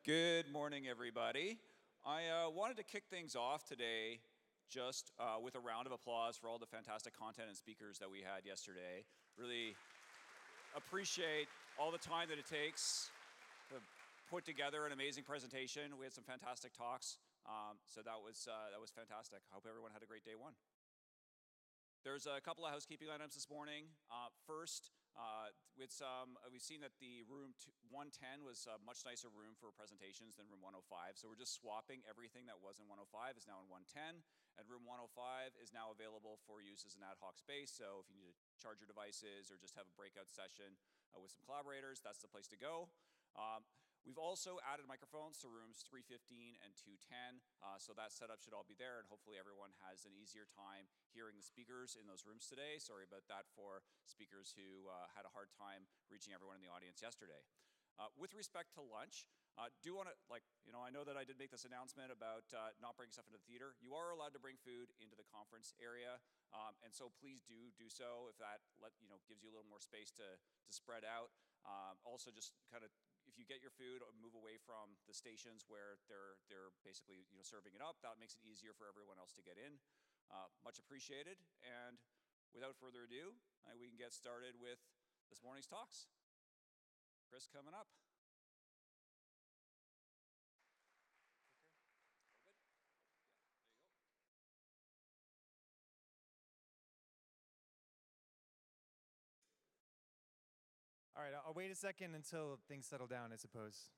Good morning, everybody. I wanted to kick things off today just with a round of applause for all the fantastic content and speakers that we had yesterday. Really appreciate all the time that it takes to put together an amazing presentation. We had some fantastic talks, so that was fantastic. I hope everyone had a great day one. There's a couple of housekeeping items this morning. First, we've seen that the room 110 was a much nicer room for presentations than room 105. So we're just swapping everything that was in 105 is now in 110, and room 105 is now available for use as an ad hoc space. So if you need to charge your devices or just have a breakout session with some collaborators, that's the place to go. We've also added microphones to rooms 315 and 210, so that setup should all be there, and hopefully everyone has an easier time hearing the speakers in those rooms today. Sorry about that for speakers who had a hard time reaching everyone in the audience yesterday. With respect to lunch, do want to, I know that I did make this announcement about not bringing stuff into the theater. You are allowed to bring food into the conference area, and so please do so if that gives you a little more space to spread out. Also, just kind of, if you get your food, move away from the stations where they're basically serving it up. That makes it easier for everyone else to get in. Much appreciated. And without further ado, we can get started with this morning's talks. Chris coming up. All right, I'll wait a second until things settle down, I suppose.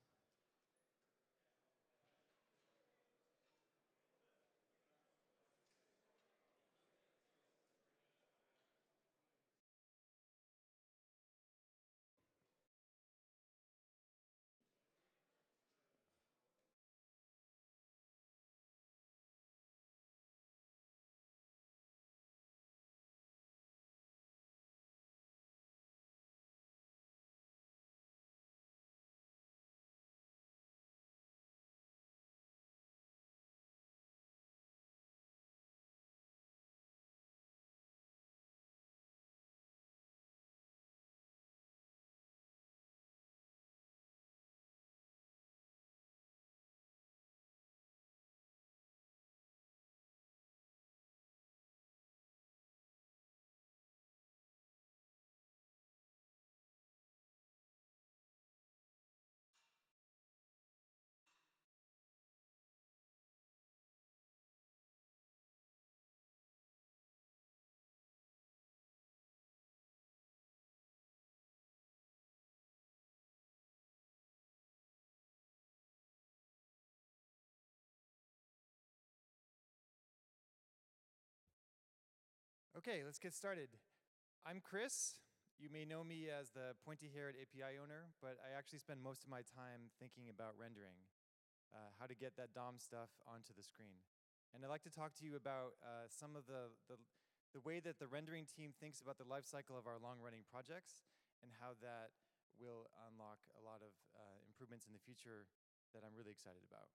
Okay, let's get started. I'm Chris. You may know me as the pointy-haired API owner, but I actually spend most of my time thinking about rendering, how to get that DOM stuff onto the screen. And I'd like to talk to you about some of the way that the rendering team thinks about the life cycle of our long-running projects and how that will unlock a lot of improvements in the future that I'm really excited about.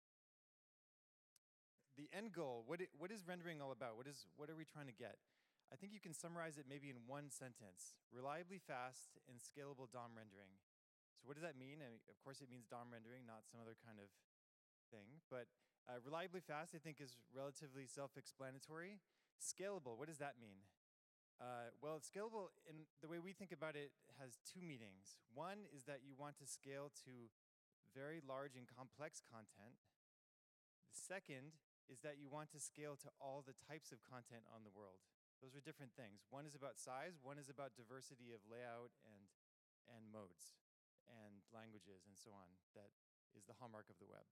The end goal, what is rendering all about? What are we trying to get? I think you can summarize it maybe in one sentence: reliably fast and scalable DOM rendering. So what does that mean? Of course, it means DOM rendering, not some other kind of thing. But reliably fast, I think, is relatively self-explanatory. Scalable, what does that mean? Well, scalable, in the way we think about it, has two meanings. One is that you want to scale to very large and complex content. The second is that you want to scale to all the types of content on the world. Those are different things. One is about size, one is about diversity of layout and modes and languages and so on. That is the hallmark of the web.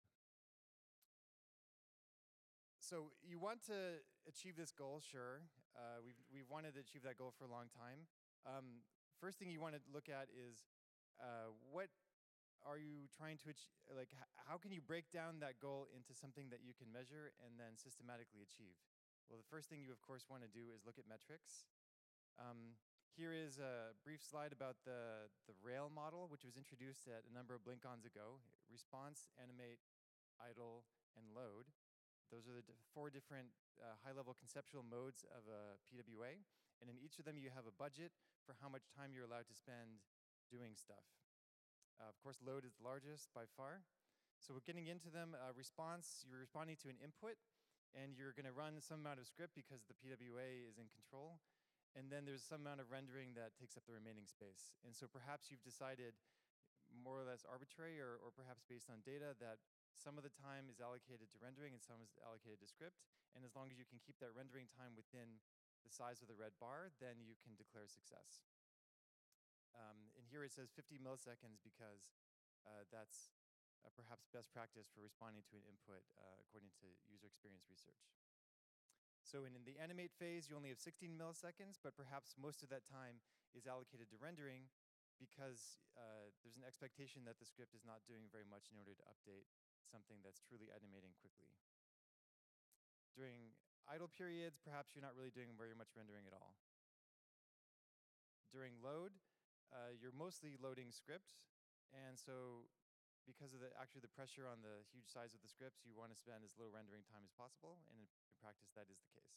So you want to achieve this goal, sure. We've wanted to achieve that goal for a long time. First thing you want to look at is what are you trying to achieve? Like, how can you break down that goal into something that you can measure and then systematically achieve? Well, the first thing you, of course, want to do is look at metrics. Here is a brief slide about the Rail model, which was introduced at a number of BlinkOns ago: response, animate, idle, and load. Those are the four different high-level conceptual modes of a PWA. And in each of them, you have a budget for how much time you're allowed to spend doing stuff. Of course, load is the largest by far. So we're getting into them. Response, you're responding to an input, and you're going to run some amount of script because the PWA is in control. And then there's some amount of rendering that takes up the remaining space. And so perhaps you've decided, more or less arbitrary, or perhaps based on data, that some of the time is allocated to rendering and some is allocated to script. And as long as you can keep that rendering time within the size of the red bar, then you can declare success. And here it says 50 milliseconds because that's perhaps best practice for responding to an input according to user experience research. So in the animate phase, you only have 16 milliseconds, but perhaps most of that time is allocated to rendering because there's an expectation that the script is not doing very much in order to update something that's truly animating quickly. During idle periods, perhaps you're not really doing very much rendering at all. During load, you're mostly loading script, and so because of the pressure on the huge size of the scripts, you want to spend as little rendering time as possible, and in practice, that is the case.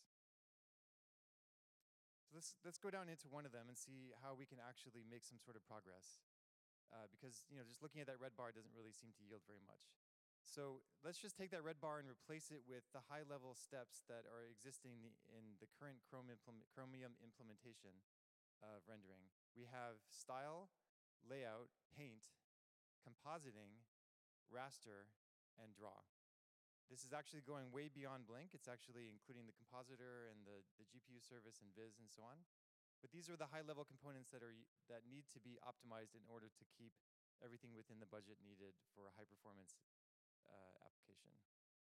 So let's go down into one of them and see how we can actually make some sort of progress, because just looking at that red bar doesn't really seem to yield very much. So let's just take that red bar and replace it with the high-level steps that are existing in the current Chromium implementation of rendering. We have style, layout, paint, compositing, raster, and draw. This is actually going way beyond Blink. It's actually including the compositor and the GPU service and Viz and so on. But these are the high-level components that need to be optimized in order to keep everything within the budget needed for a high-performance application.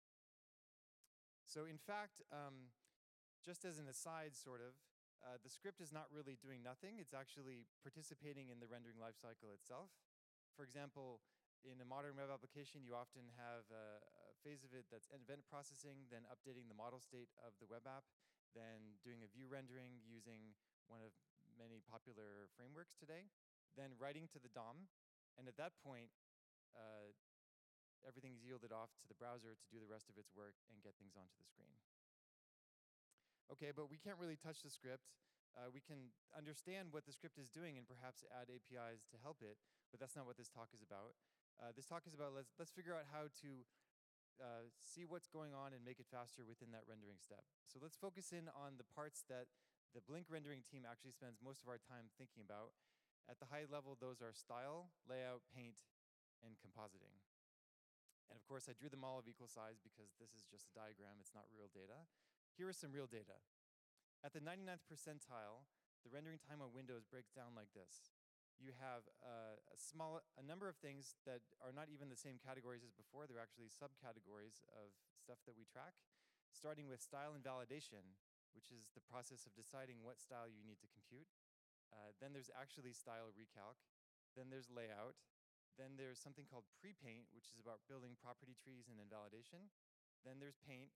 So in fact, just as an aside, sort of, the script is not really doing nothing. It's actually participating in the rendering lifecycle itself. For example, in a modern web application, you often have a phase of it that's event processing, then updating the model state of the web app, then doing a view rendering using one of many popular frameworks today, then writing to the DOM. And at that point, everything's yielded off to the browser to do the rest of its work and get things onto the screen. Okay, but we can't really touch the script. We can understand what the script is doing and perhaps add APIs to help it, but that's not what this talk is about. This talk is about let's figure out how to see what's going on and make it faster within that rendering step. So let's focus in on the parts that the Blink rendering team actually spends most of our time thinking about. At the high level, those are style, layout, paint, and compositing. And of course, I drew them all of equal size because this is just a diagram, it's not real data. Here is some real data. At the 99th percentile, the rendering time on Windows breaks down like this. You have a number of things that are not even the same categories as before. They're actually subcategories of stuff that we track, starting with style and validation, which is the process of deciding what style you need to compute. Then there's actually style recalc. Then there's layout. Then there's something called pre-paint, which is about building property trees and then validation. Then there's paint.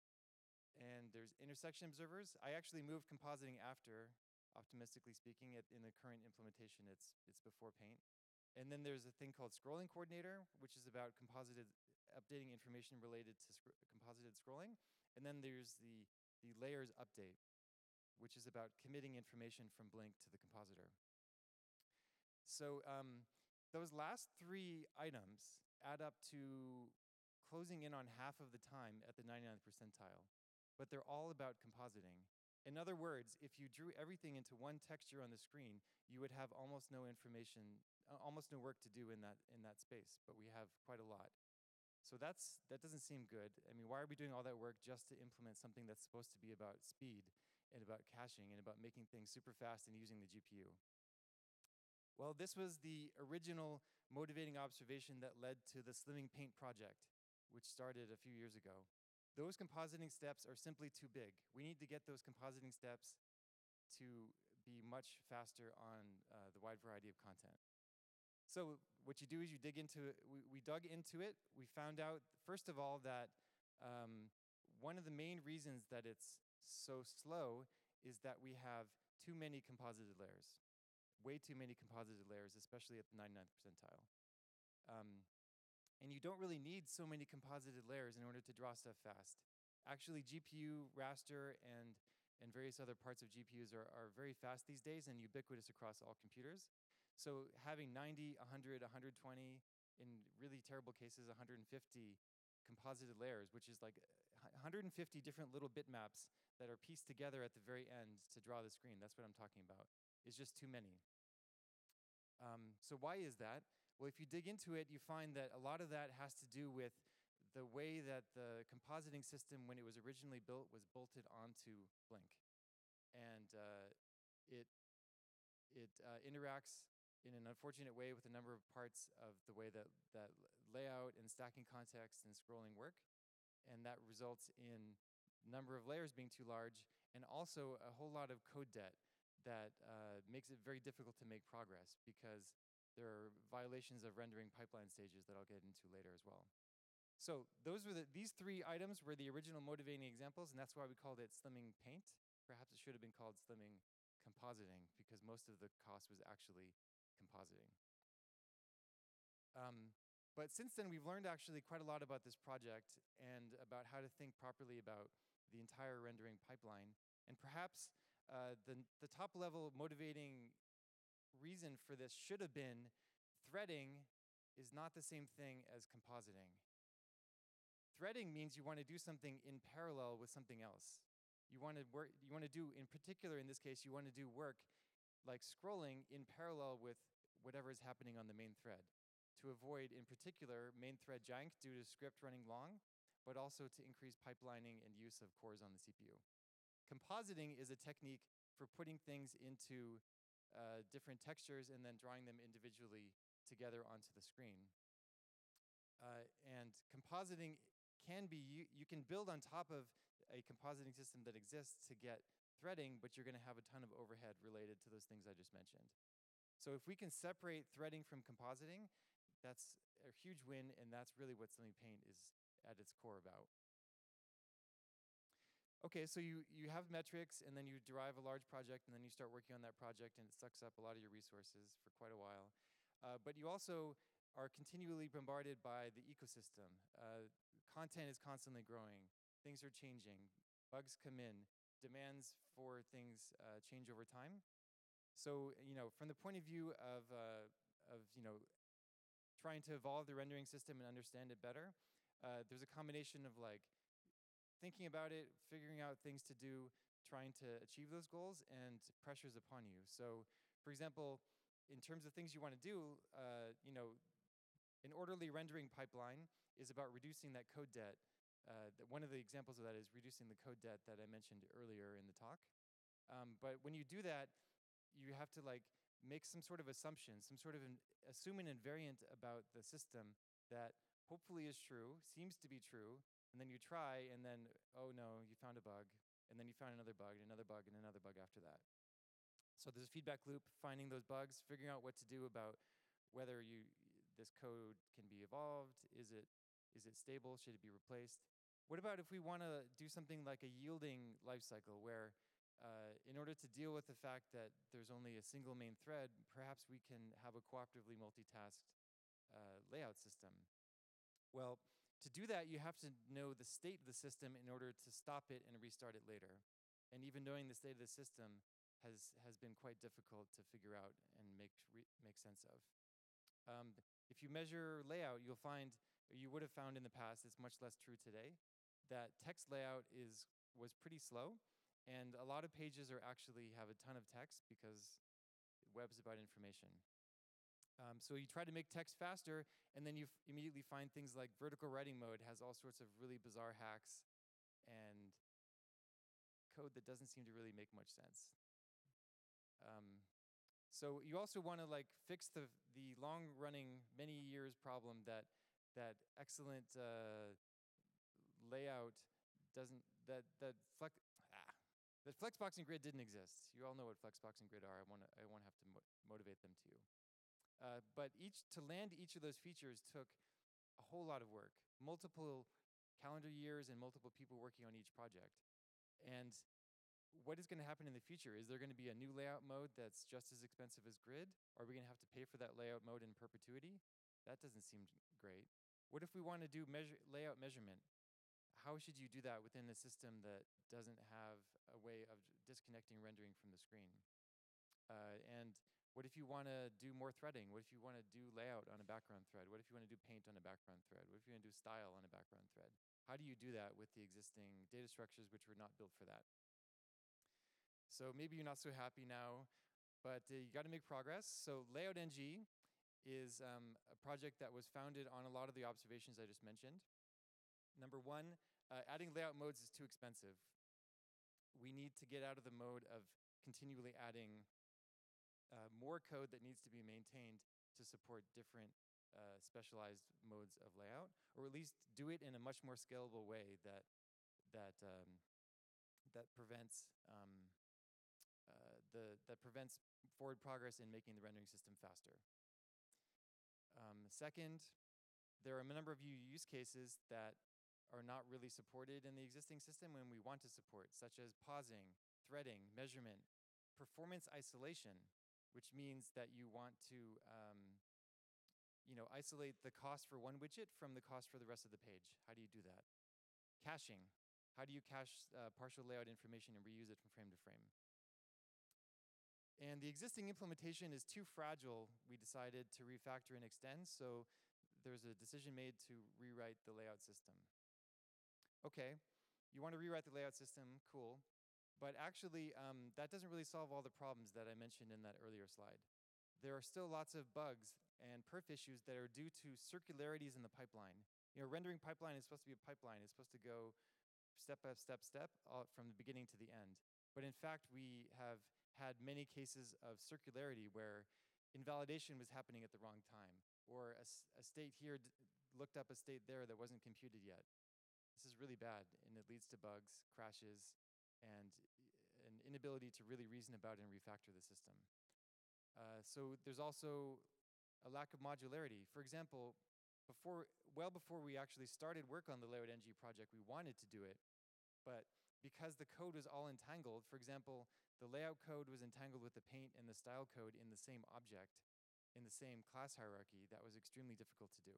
And there's intersection observers. I actually moved compositing after, optimistically speaking. In the current implementation, it's before paint. And then there's a thing called scrolling coordinator, which is about updating information related to composited scrolling. And then there's the layers update, which is about committing information from Blink to the compositor. So those last three items add up to closing in on half of the time at the 99th percentile. But they're all about compositing. In other words, if you drew everything into one texture on the screen, you would have almost no information, almost no work to do in that space, but we have quite a lot. So that doesn't seem good. I mean, why are we doing all that work just to implement something that's supposed to be about speed and about caching and about making things super fast and using the GPU? Well, this was the original motivating observation that led to the Slimming Paint project, which started a few years ago. Those compositing steps are simply too big. We need to get those compositing steps to be much faster on the wide variety of content. So what you do is you dig into it. We dug into it. We found out, first of all, that one of the main reasons that it's so slow is that we have too many composited layers, way too many composited layers, especially at the 99th percentile. And you don't really need so many composited layers in order to draw stuff fast. Actually, GPU, raster, and various other parts of GPUs are very fast these days and ubiquitous across all computers. So having 90, 100, 120, in really terrible cases, 150 composited layers, which is like 150 different little bitmaps that are pieced together at the very end to draw the screen. That's what I'm talking about. It's just too many. So why is that? Well, if you dig into it, you find that a lot of that has to do with the way that the compositing system, when it was originally built, was bolted onto Blink. And it interacts in an unfortunate way with a number of parts of the way that layout and stacking context and scrolling work. And that results in number of layers being too large, and also a whole lot of code debt that makes it very difficult to make progress because there are violations of rendering pipeline stages that I'll get into later as well. So these three items were the original motivating examples, and that's why we called it Slimming Paint. Perhaps it should have been called Slimming Compositing, because most of the cost was actually compositing. But since then, we've learned actually quite a lot about this project and about how to think properly about the entire rendering pipeline. And perhaps the top level motivating reason for this should have been threading is not the same thing as compositing. Threading means you want to do something in parallel with something else. You want to do, in particular in this case, you want to do work like scrolling in parallel with whatever is happening on the main thread, to avoid, in particular, main thread jank due to script running long, but also to increase pipelining and use of cores on the CPU. Compositing is a technique for putting things into different textures and then drawing them individually together onto the screen. And compositing can be, you can build on top of a compositing system that exists to get threading, but you're going to have a ton of overhead related to those things I just mentioned. So if we can separate threading from compositing, that's a huge win, and that's really what Slimming Paint is at its core about. Okay, so you have metrics, and then you derive a large project, and then you start working on that project, and it sucks up a lot of your resources for quite a while. But you also are continually bombarded by the ecosystem. Content is constantly growing. Things are changing. Bugs come in. Demands for things change over time. So, from the point of view of trying to evolve the rendering system and understand it better, there's a combination of like thinking about it, figuring out things to do, trying to achieve those goals, and pressures upon you. So, for example, in terms of things you want to do, an orderly rendering pipeline is about reducing that code debt. One of the examples of that is reducing the code debt that I mentioned earlier in the talk. But when you do that, you have to like make some sort of assumption, some sort of assume an invariant about the system that hopefully is true, seems to be true, and then you try, and then, oh no, you found a bug, and then you found another bug, and another bug, and another bug after that. So there's a feedback loop, finding those bugs, figuring out what to do about whether this code can be evolved, is it stable, should it be replaced? What about if we want to do something like a yielding lifecycle where in order to deal with the fact that there's only a single main thread, perhaps we can have a cooperatively multitasked layout system? Well, to do that, you have to know the state of the system in order to stop it and restart it later. And even knowing the state of the system has been quite difficult to figure out and make sense of. If you measure layout, you'll find, or you would have found in the past, it's much less true today, that text layout was pretty slow, and a lot of pages actually have a ton of text because web's about information. So you try to make text faster, and then you immediately find things like vertical writing mode has all sorts of really bizarre hacks and code that doesn't seem to really make much sense. So you also want to like fix the long-running, many years problem that excellent layout doesn't that Flexbox and Grid didn't exist. You all know what Flexbox and Grid are. I won't have to motivate them to you. But to land each of those features took a whole lot of work, multiple calendar years and multiple people working on each project. And what is going to happen in the future? Is there going to be a new layout mode that's just as expensive as Grid? Are we going to have to pay for that layout mode in perpetuity? That doesn't seem great. What if we want to do layout measurement? How should you do that within a system that doesn't have a way of disconnecting rendering from the screen? And What if you want to do more threading? What if you want to do layout on a background thread? What if you want to do paint on a background thread? What if you want to do style on a background thread? How do you do that with the existing data structures which were not built for that? So maybe you're not so happy now, but you got to make progress. So LayoutNG is a project that was founded on a lot of the observations I just mentioned. Number one, adding layout modes is too expensive. We need to get out of the mode of continually adding more code that needs to be maintained to support different specialized modes of layout, or at least do it in a much more scalable way that prevents that prevents forward progress in making the rendering system faster. Second, there are a number of use cases that are not really supported in the existing system when we want to support, such as pausing, threading, measurement, performance isolation, which means that you want to isolate the cost for one widget from the cost for the rest of the page. How do you do that? Caching. How do you cache partial layout information and reuse it from frame to frame? And the existing implementation is too fragile, we decided to refactor and extend, so there's a decision made to rewrite the layout system. Okay, you want to rewrite the layout system, cool. But actually, that doesn't really solve all the problems that I mentioned in that earlier slide. There are still lots of bugs and perf issues that are due to circularities in the pipeline. Rendering pipeline is supposed to be a pipeline. It's supposed to go step by step, from the beginning to the end. But in fact, we have had many cases of circularity where invalidation was happening at the wrong time, or a state here looked up a state there that wasn't computed yet. This is really bad, and it leads to bugs, crashes, and an inability to really reason about and refactor the system. So there's also a lack of modularity. For example, well before we actually started work on the LayoutNG project, we wanted to do it, but because the code was all entangled, for example, the layout code was entangled with the paint and the style code in the same object, in the same class hierarchy, that was extremely difficult to do.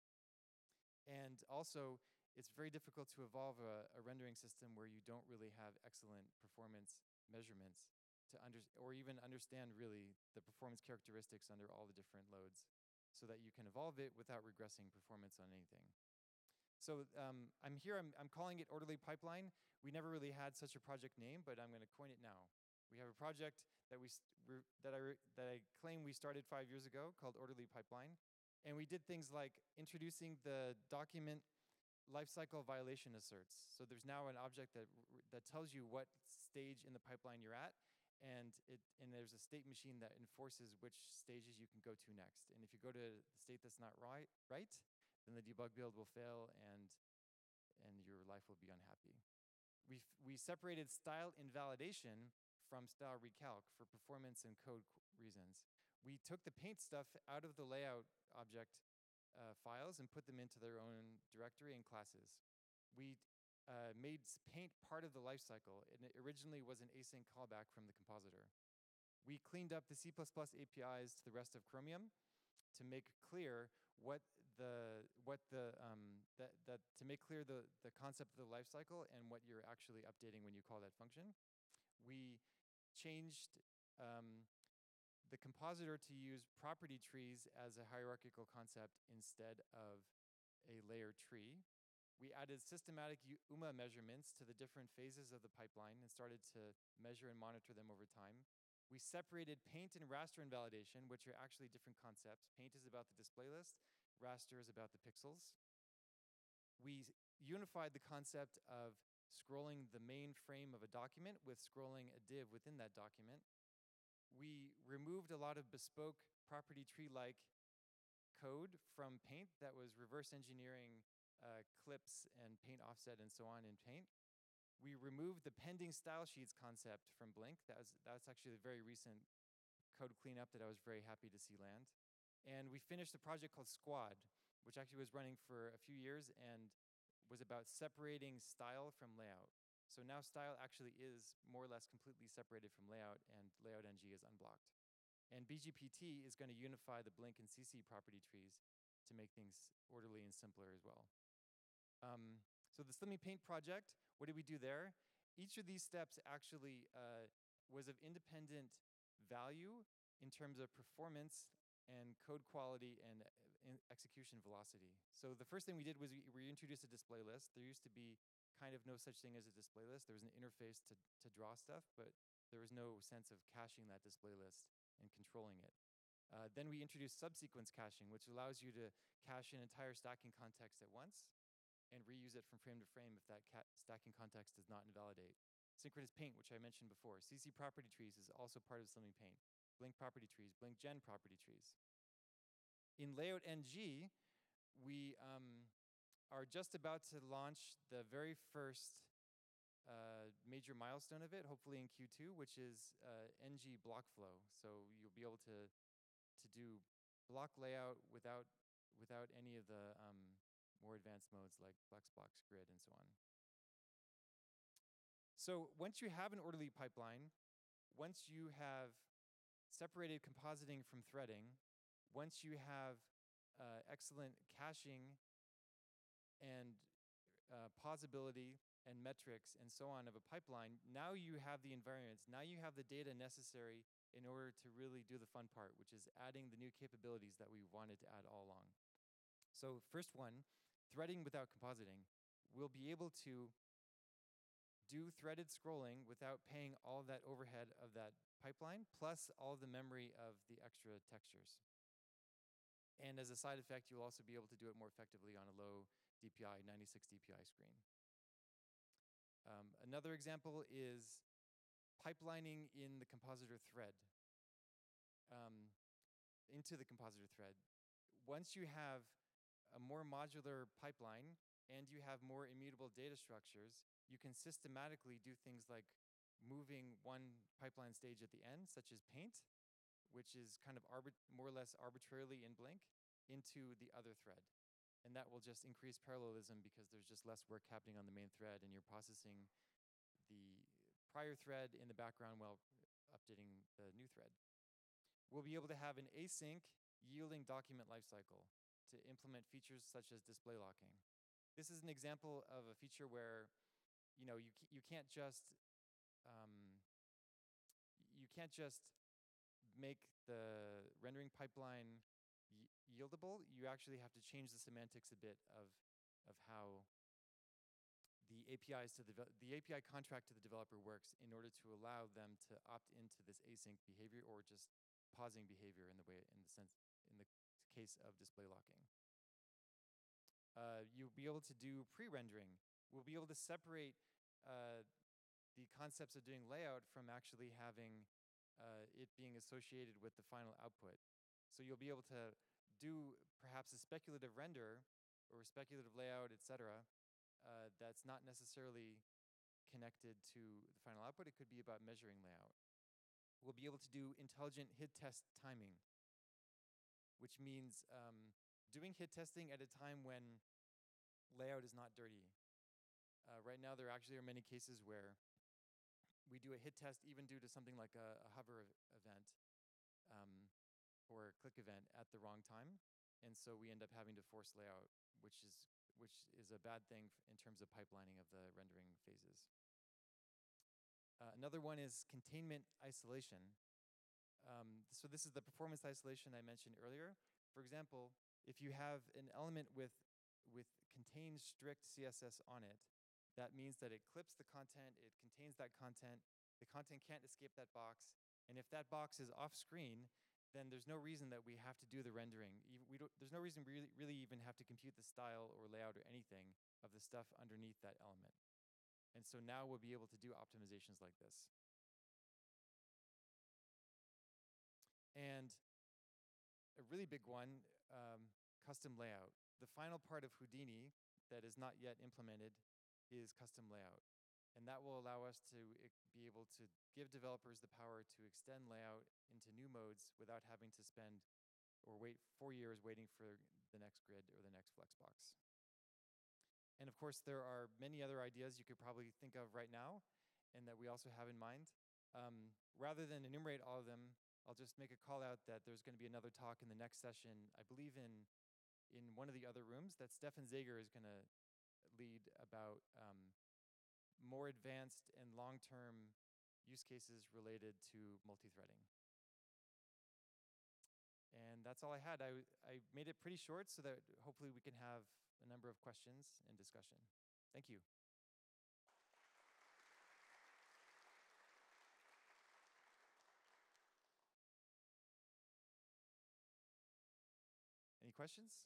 And also, it's very difficult to evolve a rendering system where you don't really have excellent performance measurements or even understand really the performance characteristics under all the different loads so that you can evolve it without regressing performance on anything. So I'm calling it Orderly Pipeline. We never really had such a project name, but I'm going to coin it now. We have a project that I claim we started 5 years ago called Orderly Pipeline. And we did things like introducing the document lifecycle violation asserts. So there's now an object that tells you what stage in the pipeline you're at, and there's a state machine that enforces which stages you can go to next. And if you go to the state that's not right, then the debug build will fail and your life will be unhappy. We separated style invalidation from style recalc for performance and code reasons. We took the paint stuff out of the layout object files and put them into their own directory and classes. We made paint part of the lifecycle, and it originally was an async callback from the compositor. We cleaned up the C++ APIs to the rest of Chromium to make clear to make clear the concept of the lifecycle and what you're actually updating when you call that function. We changed the compositor to use property trees as a hierarchical concept instead of a layer tree. We added systematic UMA measurements to the different phases of the pipeline and started to measure and monitor them over time. We separated paint and raster invalidation, which are actually different concepts. Paint is about the display list, raster is about the pixels. We unified the concept of scrolling the main frame of a document with scrolling a div within that document. We removed a lot of bespoke property tree-like code from Paint that was reverse engineering clips and paint offset and so on in Paint. We removed the pending style sheets concept from Blink. That's actually a very recent code cleanup that I was very happy to see land. And we finished a project called Squad, which actually was running for a few years and was about separating style from layout. So now style actually is more or less completely separated from layout, and LayoutNG is unblocked. And BGPT is going to unify the Blink and CC property trees to make things orderly and simpler as well. So the Slimming Paint project, what did we do there? Each of these steps actually was of independent value in terms of performance and code quality and execution velocity. So the first thing we did was we introduced a display list. There used to be kind of no such thing as a display list. There was an interface to draw stuff, but there was no sense of caching that display list and controlling it. Then we introduced subsequence caching, which allows you to cache an entire stacking context at once and reuse it from frame to frame if that stacking context does not invalidate. Synchronous paint, which I mentioned before. CC property trees is also part of Slimming Paint. Blink property trees, Blink Gen property trees. In Layout NG, we are just about to launch the very first major milestone of it, hopefully in Q2, which is NG block flow. So you'll be able to do block layout without any of the more advanced modes like Flexbox, Grid, and so on. So once you have an orderly pipeline, once you have separated compositing from threading, once you have excellent caching and pausability and metrics and so on of a pipeline, now you have the environments, now you have the data necessary in order to really do the fun part, which is adding the new capabilities that we wanted to add all along. So first one, threading without compositing. We'll be able to do threaded scrolling without paying all that overhead of that pipeline, plus all the memory of the extra textures. And as a side effect, you'll also be able to do it more effectively on a low DPI, 96 DPI screen. Another example is pipelining in the compositor thread, into the compositor thread. Once you have a more modular pipeline and you have more immutable data structures, you can systematically do things like moving one pipeline stage at the end, such as paint, which is kind of more or less arbitrarily in Blink, into the other thread. And that will just increase parallelism because there's just less work happening on the main thread and you're processing the prior thread in the background while updating the new thread. We'll be able to have an async yielding document lifecycle to implement features such as display locking. This is an example of a feature where you can't just make the rendering pipeline yieldable. You actually have to change the semantics a bit of how the APIs to the API contract to the developer works in order to allow them to opt into this async behavior or just pausing behavior in the case of display locking. You'll be able to do pre-rendering. We'll be able to separate the concepts of doing layout from actually having it being associated with the final output. So you'll be able to do perhaps a speculative render or speculative layout, etc., that's not necessarily connected to the final output. It could be about measuring layout. We'll be able to do intelligent hit test timing, which means doing hit testing at a time when layout is not dirty. Right now, there actually are many cases where we do a hit test even due to something like a hover event or a click event at the wrong time. And so we end up having to force layout, which is a bad thing in terms of pipelining of the rendering phases. Another one is containment isolation. So this is the performance isolation I mentioned earlier. For example, if you have an element with contained strict CSS on it, that means that it clips the content, it contains that content, the content can't escape that box, and if that box is off screen, then there's no reason that we have to do the rendering. There's no reason we really even have to compute the style or layout or anything of the stuff underneath that element. And so now we'll be able to do optimizations like this. And a really big one, custom layout. The final part of Houdini that is not yet implemented is custom layout. And that will allow us to be able to give developers the power to extend layout into new modes without having to spend or wait 4 years waiting for the next grid or the next Flexbox. And of course, there are many other ideas you could probably think of right now and that we also have in mind. Rather than enumerate all of them, I'll just make a call out that there's going to be another talk in the next session, I believe in one of the other rooms, that Stefan Zager is going to lead about more advanced and long-term use cases related to multi-threading. And that's all I had. I made it pretty short so that hopefully we can have a number of questions and discussion. Thank you. Any questions?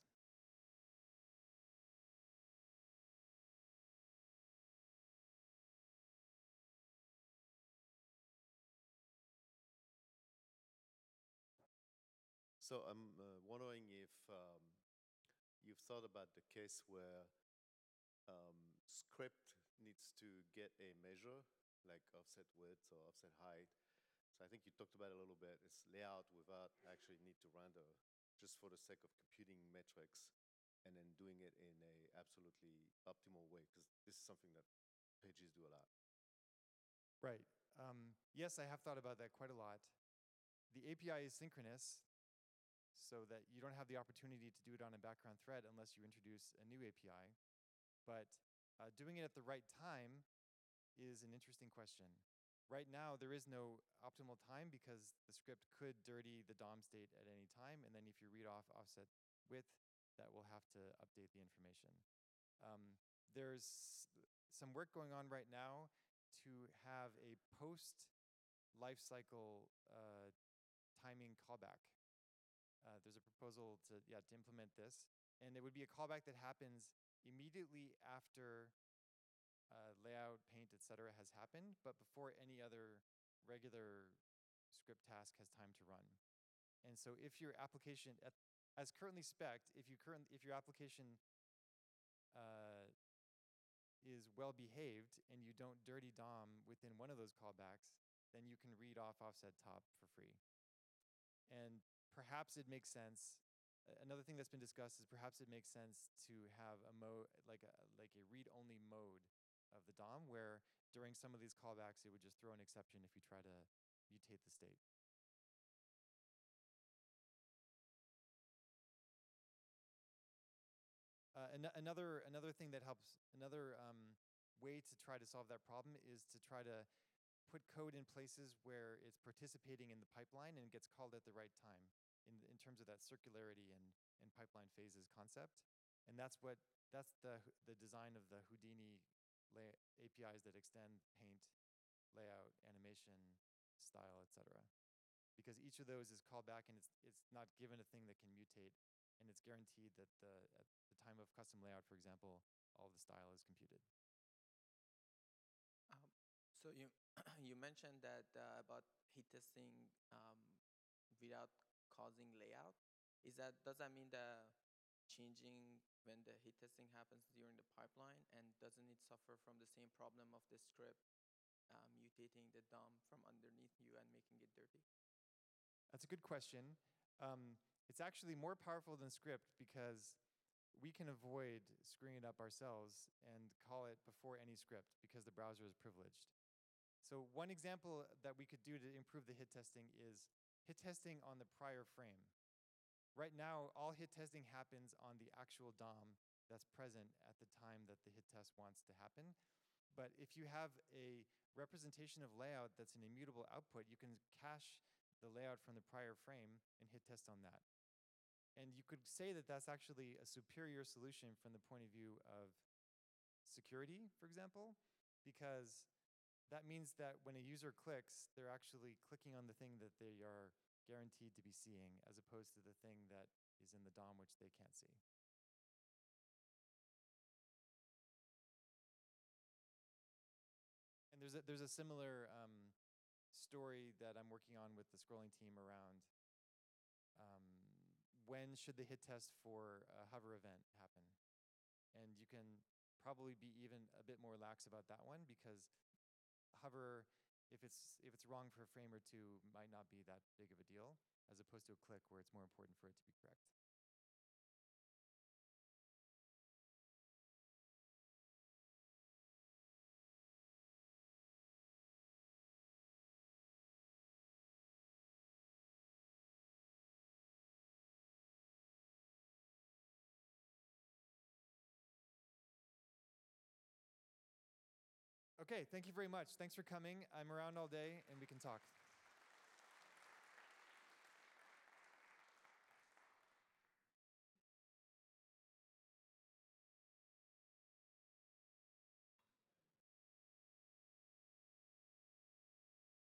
So I'm wondering if you've thought about the case where script needs to get a measure, like offset width or offset height. So I think you talked about it a little bit. It's layout without actually need to render, just for the sake of computing metrics and then doing it in a absolutely optimal way, because this is something that pages do a lot. Right. Yes, I have thought about that quite a lot. The API is synchronous, so that you don't have the opportunity to do it on a background thread unless you introduce a new API. But doing it at the right time is an interesting question. Right now, there is no optimal time because the script could dirty the DOM state at any time, and then if you read off offset width, that will have to update the information. There's some work going on right now to have a post lifecycle timing callback. There's a proposal to implement this, and it would be a callback that happens immediately after layout, paint, etc. has happened, but before any other regular script task has time to run. And so if your application, as currently spec'd, if your application is well behaved and you don't dirty DOM within one of those callbacks, then you can read off offset top for free. And perhaps it makes sense. Another thing that's been discussed is perhaps it makes sense to have a mode like a read-only mode of the DOM, where during some of these callbacks it would just throw an exception if you try to mutate the state. Another thing that helps, another way to try to solve that problem is to try to put code in places where it's participating in the pipeline and gets called at the right time in terms of that circularity and pipeline phases concept. And that's the design of the Houdini APIs that extend paint, layout, animation, style, etc. Because each of those is called back and it's not given a thing that can mutate, and it's guaranteed that at the time of custom layout, for example, all the style is computed. So you you mentioned that about heat testing without causing layout. Does that mean the changing when the heat testing happens during the pipeline, and doesn't it suffer from the same problem of the script mutating the DOM from underneath you and making it dirty? That's a good question. It's actually more powerful than script because we can avoid screwing it up ourselves and call it before any script because the browser is privileged. So one example that we could do to improve the hit testing is hit testing on the prior frame. Right now, all hit testing happens on the actual DOM that's present at the time that the hit test wants to happen. But if you have a representation of layout that's an immutable output, you can cache the layout from the prior frame and hit test on that. And you could say that that's actually a superior solution from the point of view of security, for example, because that means that when a user clicks, they're actually clicking on the thing that they are guaranteed to be seeing, as opposed to the thing that is in the DOM which they can't see. And there's a similar story that I'm working on with the scrolling team around when should the hit test for a hover event happen. And you can probably be even a bit more lax about that one, because hover, if it's wrong for a frame or two, might not be that big of a deal, as opposed to a click where it's more important for it to be correct. Okay, thank you very much. Thanks for coming. I'm around all day and we can talk.